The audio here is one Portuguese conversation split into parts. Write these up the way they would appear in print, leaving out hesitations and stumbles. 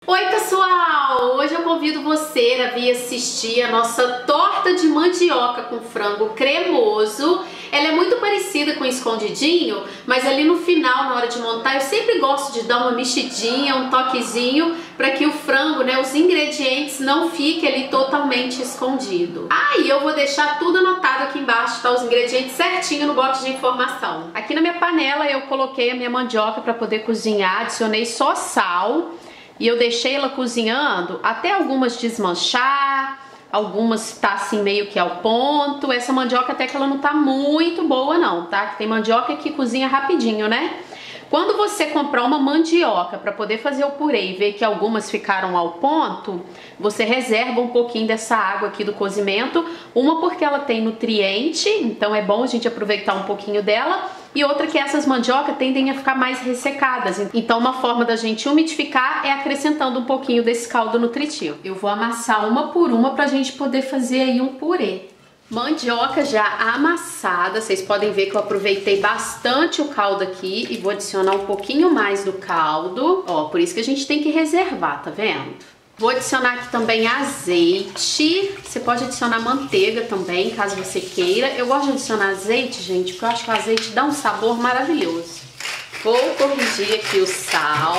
Oi pessoal, hoje eu convido você a vir assistir a nossa torta de mandioca com frango cremoso. Ela é muito parecida com o escondidinho, mas ali no final, na hora de montar, eu sempre gosto de dar uma mexidinha, um toquezinho, para que o frango, os ingredientes não fiquem ali totalmente escondido. E eu vou deixar tudo anotado aqui embaixo, tá? Os ingredientes certinho no box de informação. Aqui na minha panela eu coloquei a minha mandioca para poder cozinhar, adicionei só sal. E eu deixei ela cozinhando até algumas desmanchar, algumas tá assim meio que ao ponto. Essa mandioca até que ela não tá muito boa não, tá? Tem mandioca que cozinha rapidinho, né? Quando você comprar uma mandioca para poder fazer o purê e ver que algumas ficaram ao ponto, você reserva um pouquinho dessa água aqui do cozimento. Uma porque ela tem nutriente, então é bom a gente aproveitar um pouquinho dela. E outra que essas mandiocas tendem a ficar mais ressecadas. Então uma forma da gente umidificar é acrescentando um pouquinho desse caldo nutritivo. Eu vou amassar uma por uma pra gente poder fazer aí um purê. Mandioca já amassada, vocês podem ver que eu aproveitei bastante o caldo aqui e vou adicionar um pouquinho mais do caldo. Ó, por isso que a gente tem que reservar, tá vendo? Vou adicionar aqui também azeite. Você pode adicionar manteiga também, caso você queira. Eu gosto de adicionar azeite, gente, porque eu acho que o azeite dá um sabor maravilhoso. Vou corrigir aqui o sal.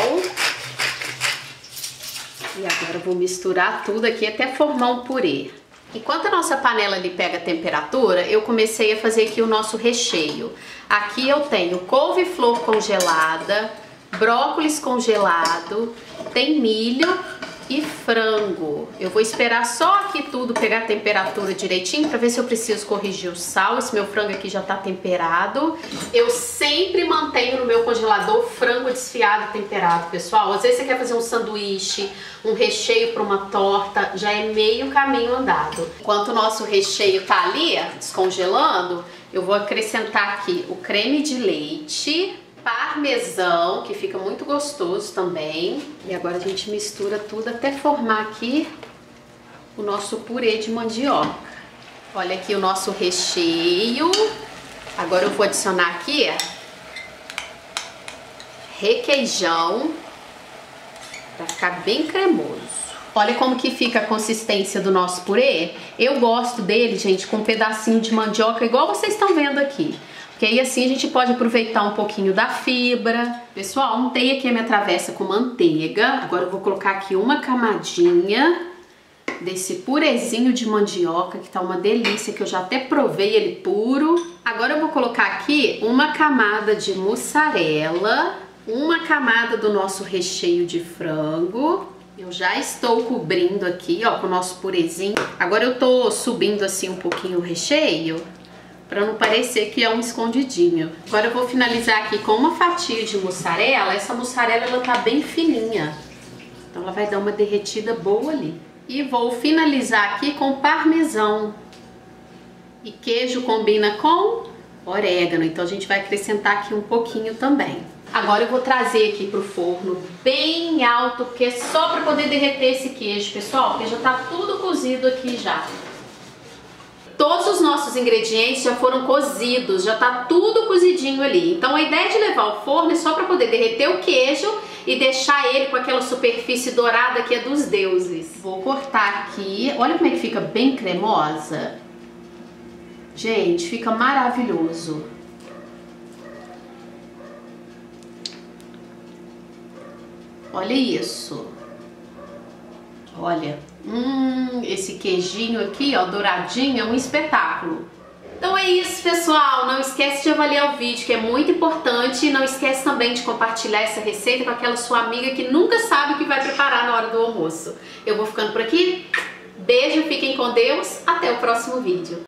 E agora eu vou misturar tudo aqui até formar um purê. Enquanto a nossa panela ali pega a temperatura, eu comecei a fazer aqui o nosso recheio. Aqui eu tenho couve-flor congelada, brócolis congelado, tem milho e frango. Eu vou esperar só aqui tudo pegar a temperatura direitinho para ver se eu preciso corrigir o sal. Esse meu frango aqui já tá temperado. Eu sempre mantenho no meu congelador frango desfiado temperado, pessoal. Às vezes você quer fazer um sanduíche, um recheio para uma torta, já é meio caminho andado. Enquanto o nosso recheio tá ali, descongelando, eu vou acrescentar aqui o creme de leite, parmesão, que fica muito gostoso também. E agora a gente mistura tudo até formar aqui o nosso purê de mandioca. Olha aqui o nosso recheio. Agora eu vou adicionar aqui requeijão para ficar bem cremoso. Olha como que fica a consistência do nosso purê. Eu gosto dele, gente, com um pedacinho de mandioca igual vocês estão vendo aqui. Porque aí assim a gente pode aproveitar um pouquinho da fibra. Pessoal, untei aqui a minha travessa com manteiga. Agora eu vou colocar aqui uma camadinha desse purezinho de mandioca, que tá uma delícia, que eu já até provei ele puro. Agora eu vou colocar aqui uma camada de mussarela, uma camada do nosso recheio de frango. Eu já estou cobrindo aqui, ó, com o nosso purezinho. Agora eu tô subindo assim um pouquinho o recheio, para não parecer que é um escondidinho. Agora eu vou finalizar aqui com uma fatia de mussarela. Essa mussarela ela tá bem fininha, então ela vai dar uma derretida boa ali. E vou finalizar aqui com parmesão. E queijo combina com orégano, então a gente vai acrescentar aqui um pouquinho também. Agora eu vou trazer aqui pro forno bem alto, porque é só para poder derreter esse queijo, pessoal, porque já tá tudo cozido aqui já. Todos os nossos ingredientes já foram cozidos, já tá tudo cozidinho ali. Então a ideia de levar ao forno é só para poder derreter o queijo e deixar ele com aquela superfície dourada que é dos deuses. Vou cortar aqui, olha como é que fica bem cremosa. Gente, fica maravilhoso. Olha isso. Olha, esse queijinho aqui, ó, douradinho, é um espetáculo. Então é isso, pessoal. Não esquece de avaliar o vídeo, que é muito importante. E não esquece também de compartilhar essa receita com aquela sua amiga que nunca sabe o que vai preparar na hora do almoço. Eu vou ficando por aqui. Beijo, fiquem com Deus. Até o próximo vídeo.